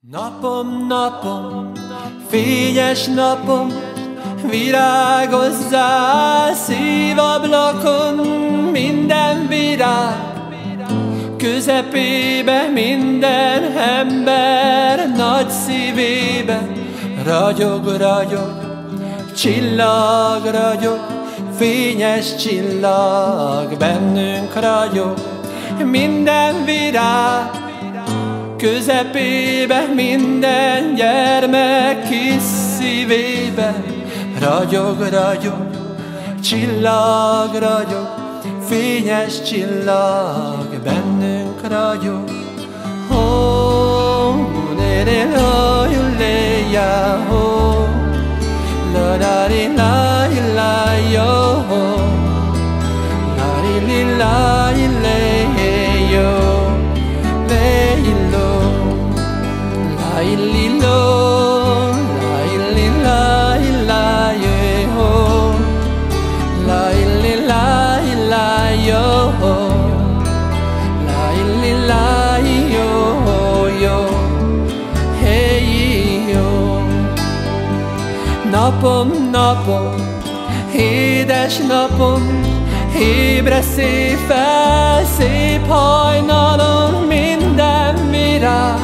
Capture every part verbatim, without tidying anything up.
Napom, napom, fényes napom, virágozzál szívablakon, minden virág közepébe, minden ember nagy szívébe. Ragyog, ragyog, csillag, ragyog, fényes csillag, bennünk ragyog, minden virág közepébe, minden gyermek kis szívébe. Ragyog, ragyog, csillag, ragyog, fényes csillag, bennünk ragyog. Ho, le le la le ya ho, la la li la la yo, la li la le yo. La illi lo, la illi la illa yo, la illi la illa yo, la illi la yo yo, hey yo. Napom, napom, édes napom, ébresz fel, szép hajnalon, minden virág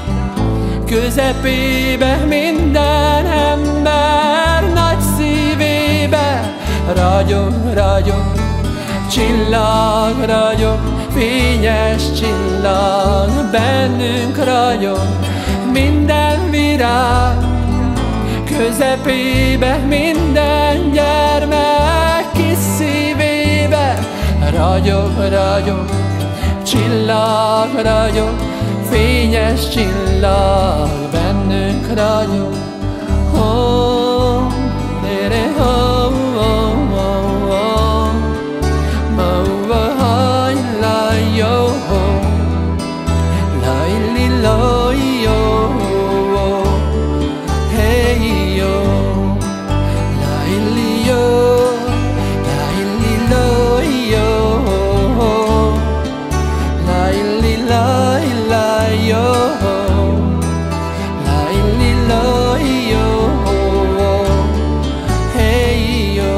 közepébe, minden ember nagy szívébe. Ragyog, ragyog, csillag, ragyog, fényes csillag, bennünk ragyog, minden virág közepébe, minden gyermek kis szívébe. Ragyog, ragyog, csillag, ragyog, fényes csillag, bennünk ragyog. Oh, lere, oh, oh, oh, oh. Ma, uva, ha, la, yo, oh. La, illi, lo, yo, oh. Hey, yo. La, illi, yo. La, illi, lo, yo, oh. La, illi, la, illa, yo, la illi lo yo, hey yo.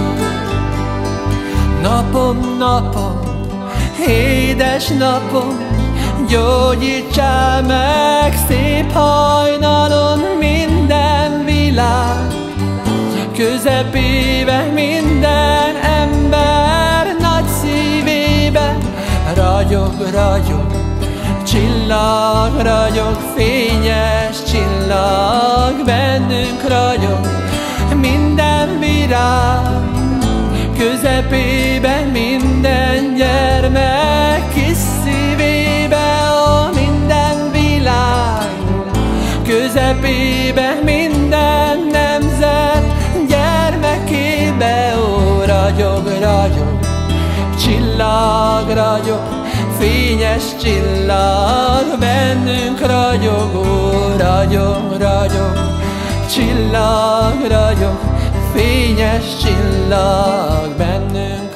Napom, napom, édes napom, gyógyítsál meg szép hajnalon, minden világ közepébe, minden ember nagy szívébe. Ragyog, ragyog, csillag, ragyog, fényes csillag, bennünk ragyog, minden virág közepébe, minden gyermek kis szívébe. Ó, minden világ közepébe, minden nemzet gyermekébe. Ó, ragyog, ragyog, csillag, ragyog, fényes csillag, bennünk ragyog. Ó, ragyog, ragyog, csillag, ragyog, fényes csillag, bennünk